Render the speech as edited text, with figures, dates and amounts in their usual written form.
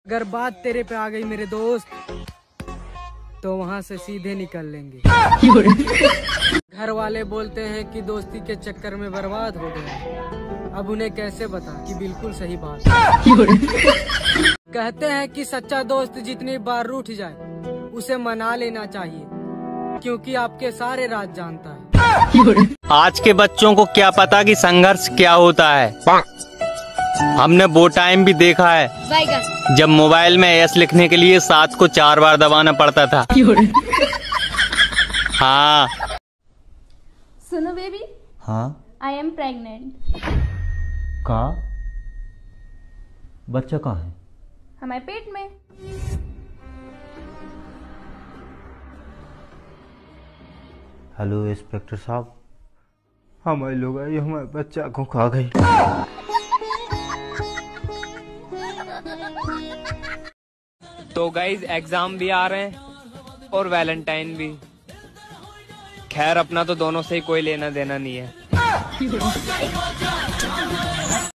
अगर बात तेरे पे आ गई मेरे दोस्त तो वहाँ से सीधे निकल लेंगे। घर वाले बोलते हैं कि दोस्ती के चक्कर में बर्बाद हो गए। अब उन्हें कैसे बता कि बिल्कुल सही बात है। कहते हैं कि सच्चा दोस्त जितनी बार रूठ जाए उसे मना लेना चाहिए, क्योंकि आपके सारे राज जानता है। आज के बच्चों को क्या पता कि संघर्ष क्या होता है। हमने वो टाइम भी देखा है जब मोबाइल में एस लिखने के लिए 7 को 4 बार दबाना पड़ता था। हाँ सुनो बेबी। हाँ आई एम प्रेग्नेंट। कहाँ? बच्चा कहाँ है? हमारे पेट में। हेलो इंस्पेक्टर साहब, हमारे लोग आए, हमारे बच्चा को खा गई। तो गाइज एग्जाम भी आ रहे हैं और वैलेंटाइन भी। खैर अपना तो दोनों से ही कोई लेना देना नहीं है।